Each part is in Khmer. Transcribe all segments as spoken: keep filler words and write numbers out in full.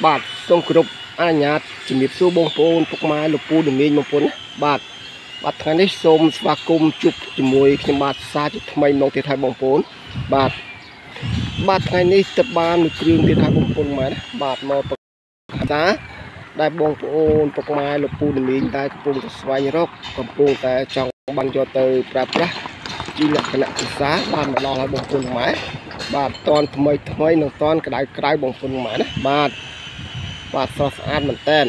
បាទសូមគោរពអនុញ្ញាតជំរាបសួរបងប្អូនពុកម៉ែលោកពូដំណេញបងប្អូនណាបាទបាទថ្ងៃនេះសូមស្វាគមន៍ជួបជាមួយខ្ញុំបាទសាជាថ្មីម្ដងទៀតហើយបងប្អូនបាទបាទថ្ងៃនេះទឹកបានមួយគ្រឿងទៀតហើយបងប្អូនម៉ែណាបាទមកប្រកាសដែលបងប្អូនពុកម៉ែលោកពូដំណេញតែកំពុងតែស្វែងរកកំពុងតែចង់បានយកទៅប្រើប្រាស់ជាលក្ខណៈភាសាបានមកដល់ហើយបងប្អូនម៉ែបាទតនថ្មីថ្មីនិងតនក្តៅក្តៅបងប្អូនម៉ែណាបាទបាទស្រស់ស្អាតមែនតើ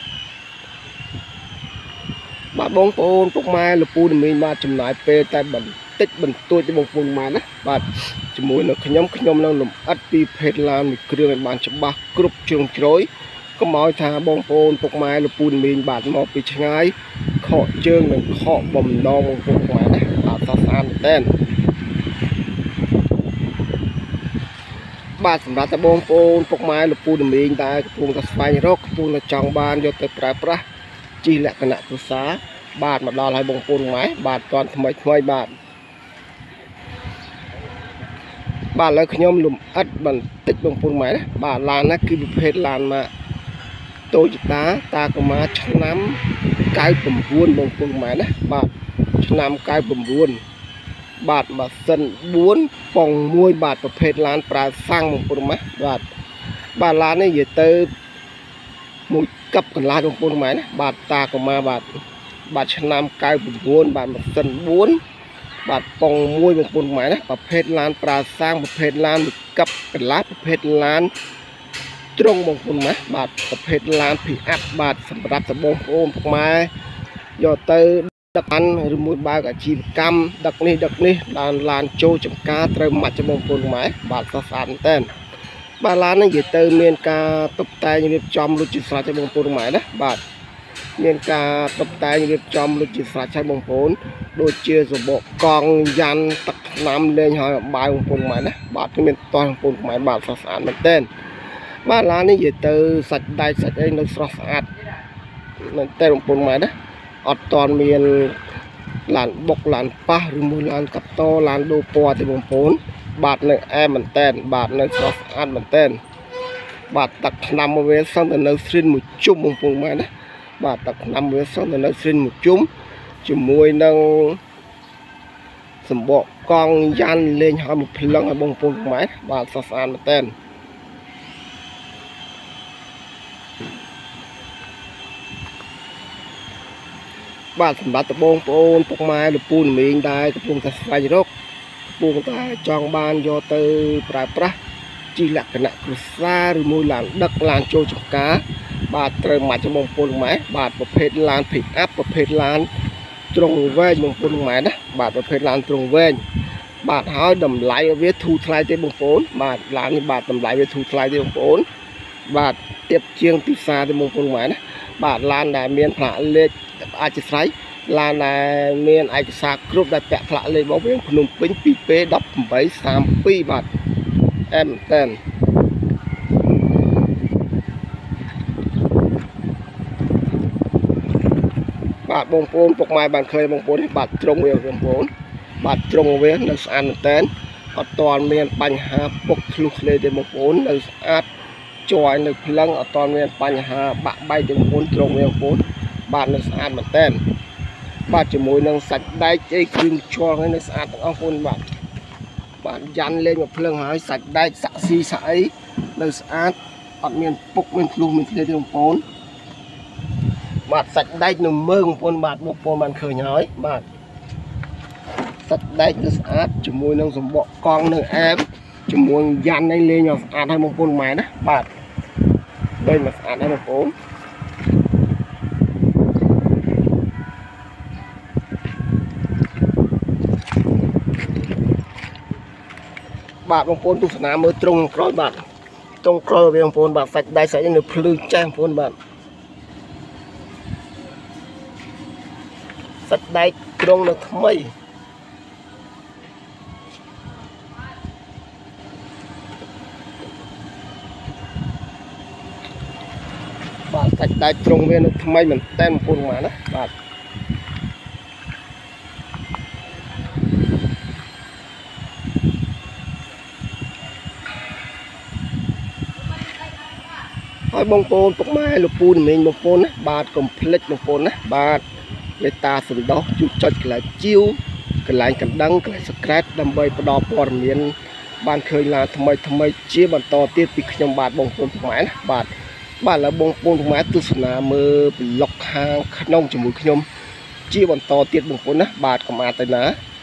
បាទបងប្អូនពុកម៉ែលោកពូដំណេញបាទចំណាយពេលតែបន្តិចបន្តួចបងប្អូនម៉ែណាបាទជាមួយនឹងខ្ញុំខ្ញុំនឹងលំអិតពីភេទឡានមួយគ្រឿងឲ្យបានច្បាស់គ្រប់ជ្រុងជ្រោយកុំឲ្យថាបងប្អូនពុកម៉ែលោកពូដំណេញបាទមកពីឆ្ងាយខកជើងនិងខកបំណងបងប្អូនម៉ែណាបាទស្រស់ស្អាតមែនតើបាទសម្រាប់តែបងប្អូនពុកម៉ែលោកពូដំណេញតែកំពុងតែស្វែងរកកំពុងតែចង់បានយកទៅប្រើប្រាស់ជីលក្ខណៈគ្រួសារបាទមកដល់ហើយបងប្អូនម៉ែបាទតន់ថ្មីថ្មីបាទបាទឥឡូវខ្ញុំលំអិតបន្តិចបងប្អូនម៉ែណាបាទឡានណាគឺប្រភេទឡានម៉ាក Toyota Tacoma ឆ្នាំเก้าสิบเก้าបងប្អូនម៉ែណាបាទឆ្នាំเก้าสิบเก้าបាទម៉ាស៊ីនបួនប៉ុងមួយបាទប្រភេទឡានប្រើសាំងបងប្អូនម៉ែបាទបាទឡាននេះនិយាយទៅមួយកັບកន្លះបងប្អូនម៉ែណាបាទតាកូម៉ាបាទបាទឆ្នាំเก้าสิบเก้าបាទម៉ាស៊ីនបួនបាទប៉ុងមួយបងប្អូនម៉ែណាប្រភេទឡានប្រើសាំងប្រភេទឡានមួយកັបកន្លះប្រភេទឡានត្រង់បងប្អូនម៉ែបាទប្រភេទឡានភីអាប់បាទសម្រាប់បងប្អូនពុកម៉ែយកទៅដឹកអានឬមួយបើកអាជីវកម្មដឹកនេះដឹកនេះឡានឡានចូលចំការត្រូវមកចំបងប្អូនម៉ែបាទស្រស់ស្អាតមែនតើបាទឡាននេះនិយាយទៅមានការតុបតែងរៀបចំលុចជាស្រេចឲ្យបងប្អូនម៉ែណាបាទមានការតុបតែងរៀបចំលុចជាស្រេចឲ្យបងប្អូនដូចជាសបកកង់យ៉ាន់ទឹកថ្នាំលេងឲ្យបាយបងប្អូនម៉ែណាបាទមានតោះបងប្អូនម៉ែបាទស្រស់ស្អាតមែនតើបាទឡាននេះនិយាយទៅសាច់ដែកសាច់អីនៅស្រស់ស្អាតមែនតើបងប្អូនម៉ែណាអត់តន់មានឡានបុកឡានប៉ះឬមួយឡានកាត់តឡានដូរពណ៌ទេបងប្អូនបាទនៅអែមែនតើបាទនៅស្រស់ស្អាតមែនតើបាទទឹកថ្នាំវាសឹងតែនៅស្រីនមួយជុំបងប្អូនម៉ែណាបាទទឹកថ្នាំវាសឹងតែនៅស្រីនមួយជុំជាមួយនឹងសម្បកកង់យ៉ាន់លេងឲ្យមួយភ្លឹងឲ្យបងប្អូនម៉ែបាទស្រស់ស្អាតមែនតើបាទសម្រាប់បងប្អូនពុកម៉ែលោកពូមីងដែរកំពុងតែស្វែងរកកំពុងតែចង់បានយកទៅប្រើប្រាស់ជីលក្ខណៈគ្រួសារឬមួយឡានដឹកឡានចូលចម្ការបាទត្រូវមកចំបងប្អូនម៉ែបាទប្រភេទឡាន pick up ប្រភេទឡានត្រង់វែងបងប្អូនម៉ែណាបាទប្រភេទឡានត្រង់វែងបាទហើយតម្លៃវាធូរថ្លៃទេបងប្អូនបាទឡាននេះបាទតម្លៃវាធូរថ្លៃទេបងប្អូនបាទទៀបជាងទីផ្សារទេបងប្អូនម៉ែណាបាទឡានដែលមានផ្លាកលេខអាចជាស្រ័យឡានដែលមានឯកសារគ្រប់ដែលពាក់ផ្លាកលេខរបស់វាភ្នំពេញ ពី ពេ ដប់ប្រាំបីសាមពីរ បាទអែមតើបាទបងប្អូនពុកម៉ែបានឃើញបងប្អូនបាទត្រង់វាបងប្អូនបាទត្រង់វានៅស្អាតមែនតើអត់ទាន់មានបញ្ហាពុកធ្លុះធ្លេទេបងប្អូននៅស្អាតជាប់នៅភ្លឹងអត់ទាន់មានបញ្ហាបាក់បែកទេបងប្អូនត្រង់វាបងប្អូនបាទនៅស្អាតមែនតើបាទជាមួយនឹងសាច់ដែកអីគ្រឿងជ័រហ្នឹងនៅស្អាតទាំងអស់បងប្អូនបាទបាទយ៉ាន់លេងមកភ្លឹងហើយសាច់ដែកសាក់ស៊ីសាក់អីនៅស្អាតអត់មានពុកមានធ្លុះមានធ្លេទេបងប្អូនបាទសាច់ដែកនៅមើងបងប្អូនបាទបងប្អូនបានឃើញហើយបាទសាច់ដែកនៅស្អាតជាមួយនឹងសម្បកកង់នៅអែមជាមួយយ៉ាន់នេះលេងឲ្យស្អាតហើយបងប្អូនម៉ែណាបាទលេងមកស្អាតហើយបងប្អូនបាទបងប្អូនទស្សនាមើលត្រង់ក្រោយបាទត្រង់ក្រោយវាបងប្អូនបាទសាច់ដែកសាច់នៅភ្លឺចាស់បងប្អូនបាទសាច់ដែកត្រង់នៅថ្មីបាទសាច់ដែកត្រង់វានៅថ្មីមែនតើបងប្អូនម៉ែណាបាទហហើយបងប្អូនពុកម៉ែលោកពូមីងបងប្អូនណាបាទកុំភ្លេចបងប្អូនណាបាទមេត្តាសន្តោសជួយចុចកន្លែងជីវកន្លែងកណ្ដឹងកន្លែង subscribe ដើម្បីផ្ដល់ព័ត៌មានបានឃើញឡានថ្មីថ្មីជាបន្តទៀតពីខ្ញុំបាទបងប្អូនពុកម៉ែណាបាទបាទឥឡូវបងប្អូនពុកម៉ែទស្សនាមើលប្លុកខាងក្នុងជាមួយខ្ញុំជាបន្តទៀតបងប្អូនណាបាទកុំអានទៅណា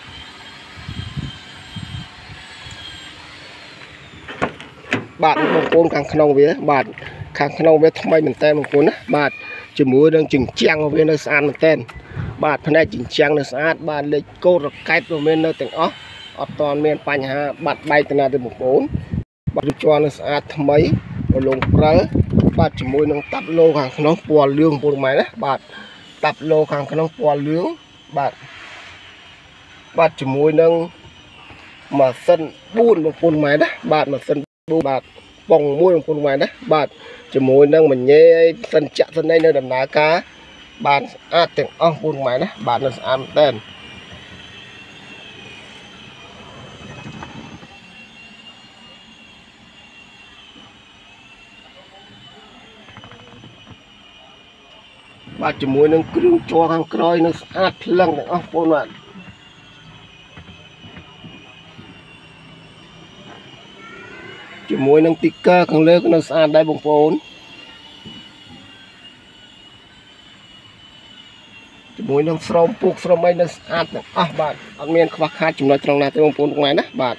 បាទបងប្អូនខាងក្នុងវាបាទខាងក្នុងវាថ្មីមែនតើបងប្អូនណាបាទជាមួយនឹងជញ្ជាំងវានៅស្អាតមែនតើបាទផ្នែកជញ្ជាំងនៅស្អាតបាទលេខកូដរកែតវាមាននៅទាំងអស់អត់ទាន់មានបញ្ហាបាត់បែកទៅណាទេបងប្អូនបាទរៀបចំនៅស្អាតថ្មីរលោងព្រិលបាទជាមួយនឹងតាប់ឡូខាងក្នុងពណ៌លឿងបងប្អូនម៉ែណាបាទតាប់ឡូខាងក្នុងពណ៌លឿងបាទបាទជាមួយនឹងម៉ាស៊ីនបួនបងប្អូនម៉ែណាបាទម៉ាស៊ីនបួនបាទប៉ុងមួយបងប្អូនម៉ែណាបាទជាមួយនឹងមញ៉េសិនចាក់សិននៅដំណើរការបាទស្អាតទាំងអស់បងប្អូនម៉ែណាបាទនៅស្អាតមែនតើបាទជាមួយនឹងគ្រឿងជ័រខាងក្រោយនៅស្អាតភ្លឹងទាំងអស់បងប្អូនបាទជាមួយនឹងទីកឺខាងលើក៏នៅស្អាតដែរបងប្អូនជាមួយនឹងស្រោមពុកស្រោមអីនៅស្អាតទាំងអស់បាទអត់មានខ្វះខាតចំណុចត្រង់ណាទេបងប្អូនទាំងណាបាទ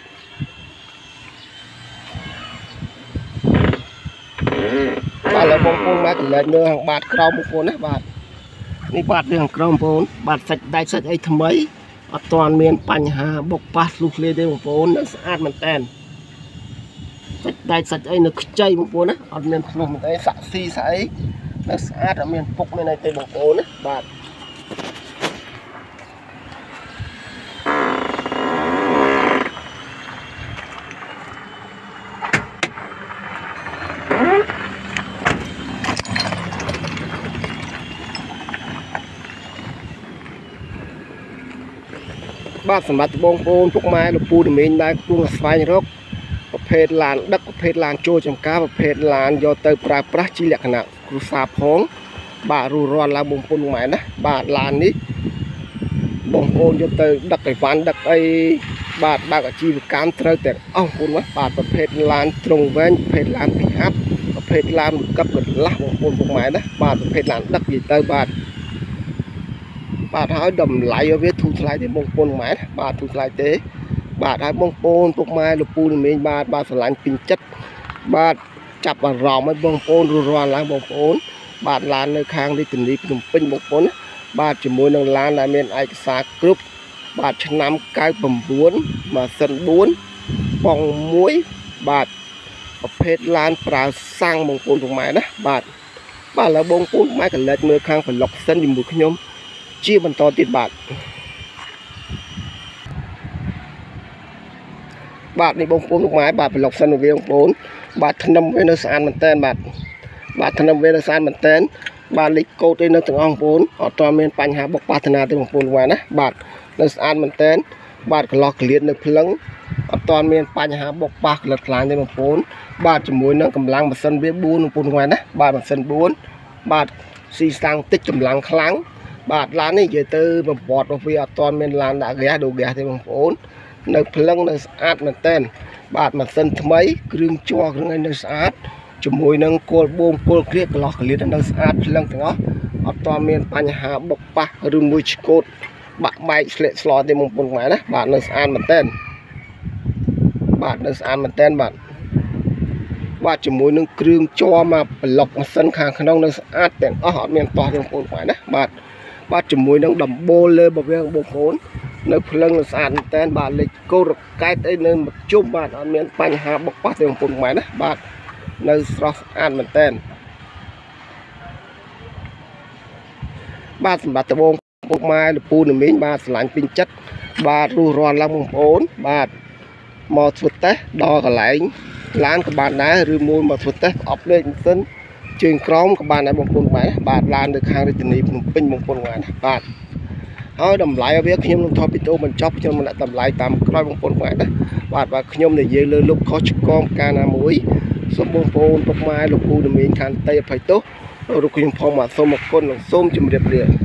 បាទឥឡូវបងប្អូនមកកន្លែងមើលខាងបាតក្រោមបងប្អូនណាបាទនេះបាតនេះខាងក្រោមបងប្អូនបាទសាច់ដែកសាច់អីថ្មីអត់ទាន់មានបញ្ហាបុកប៉ះលុះលេទេបងប្អូននៅស្អាតមែនតើសាច់ដែកសាច់អីនៅខ្ចីបងប្អូនណាអត់មានភ្លុះមិនអីសាក់ស៊ីសាក់អីនៅស្អាតអត់មានពុកមានអីទេបងប្អូនណាបាទបាទសម្រាប់បងប្អូនពុកម៉ែលោកពូដំណេញដែរគួរស្វែងរកប្រភេទឡានដឹកប្រភេទឡានចូលចំការប្រភេទឡានយកទៅប្រើប្រាស់ជាលក្ខណៈគ្រួសារផងបាទរੂរាន់ឡើងបងប្អូនម៉ែណាបាទឡាននេះបងប្អូនយកទៅដឹកអីវ៉ាន់ដឹកអីបាទបើកអាជីវកម្មត្រូវទាំងអស់បងប្អូនណាបាទប្រភេទឡានត្រង់វែងប្រភេទឡាន pick up ប្រភេទឡានមួយកັບកន្លះបងប្អូនពុកម៉ែណាបាទប្រភេទឡានដឹកនិយាយទៅបាទបាទហើយតម្លៃវាធូរថ្លៃទេបងប្អូនម៉ែបាទធូរថ្លៃទេបាទហើយបងប្អូនពុកម៉ែលោកពូល្មេងបាទបាទស្រឡាញ់ពេញចិត្តបាទចាប់អារម្មណ៍ឲ្យបងប្អូនរੂរាន់ឡើងបងប្អូនបាទឡាននៅខាងរាជធានីភ្នំពេញបងប្អូនណាបាទជាមួយនឹងឡានដែលមានឯកសារគ្រប់បាទឆ្នាំកៅប្រាំបួនម៉ាស៊ីនបួនប៉ុងមួយបាទប្រភេទឡានប្រើសាំងបងប្អូនពុកម៉ែណាបាទបាទឥឡូវបងប្អូនម៉ែកលេចមើលខាងប្លុកសិនជាមួយខ្ញុំជាបន្តទៀតបាទបាទនេះបងប្អូនលោកម៉ែបាទប្លុកសិនវាបងប្អូនបាទថ្នឹមវានៅស្អាតមែនតើបាទបាទថ្នឹមវានៅស្អាតមែនតើបាទលេខកូដឯនៅទាំងអស់បងប្អូនអត់ទាន់មានបញ្ហាបុកប៉ះតាណាទេបងប្អូនលោកម៉ែណាបាទនៅស្អាតមែនតើបាទកន្លោះក្លៀតនៅភ្លឹងអត់ទាន់មានបញ្ហាបុកប៉ះក្លិតខ្លាញ់ទេបងប្អូនបាទជាមួយនឹងកម្លាំងម៉ាស៊ីនវាបួនបងប្អូនលោកម៉ែណាបាទម៉ាស៊ីនបួនបាទស៊ីសាំងតិចកម្លាំងខ្លាំងបាទឡាននេះនិយាយទៅប្រវត្តិរបស់វាអត់ទាន់មានឡានដាក់ហ្គាសដូហ្គាសទេបងប្អូននៅភ្លឹងនៅស្អាតមែនតើបាទម៉ាស៊ីនថ្មីគ្រឿងជ័រគ្រឿងអីនៅស្អាតជាមួយនឹងគល់បូមគល់គ្រៀកកន្លោះក្លៀតនៅស្អាតភ្លឹងទាំងអស់អត់ទាន់មានបញ្ហាបុកប៉ះឬមួយឆ្កូតបាក់បែកស្លេកស្លោទេបងប្អូនខ្មែរណាបាទនៅស្អាតមែនតើបាទនៅស្អាតមែនតើបាទបាទជាមួយនឹងគ្រឿងជ័រមកប្លុកម៉ាស៊ីនខាងក្នុងនៅស្អាតទាំងអស់អត់មានតោះទេបងប្អូនខ្មែរណាបាទបាទជាមួយនឹងដំបូលលើរបស់វាបងប្អូននៅភ្លឹងស្អាតមែនតើបាទលេខកូដរកែតអីនៅមកជុំបាទអត់មានបញ្ហាបុកប៉ះទេបងប្អូនខ្មែរណាបាទនៅស្រស់ស្អាតមែនតើបាទសម្រាប់ត្បូងពុកម៉ែលពូនមីងបាទស្រឡាញ់ពេញចិត្តបាទរੂរាន់ឡើងបងប្អូនបាទមកធ្វើតេស្តដល់កន្លែងឡានក៏បានដែរឬមួយមកធ្វើតេស្តអប់លេខម៉ាស៊ីនជើងក្រោមក៏បានដែរបងប្អូនបាទបាទឡាននៅខាងរាជធានីភ្នំពេញបងប្អូនបាទបាទហើយតម្លៃវាខ្ញុំនឹងថតវីដេអូបញ្ចប់ខ្ញុំនឹងដាក់តម្លៃតាមក្រោយបងប្អូនបាទណាបាទបាទខ្ញុំនិយាយលើលុបខុសឆ្គងការណាមួយសូមបងប្អូនពុកម៉ែលោកគ្រូដែលមានខានតេអភ័យទោសលោកខ្ញុំផងមកសូមអរគុណនិងសូមជម្រាបលា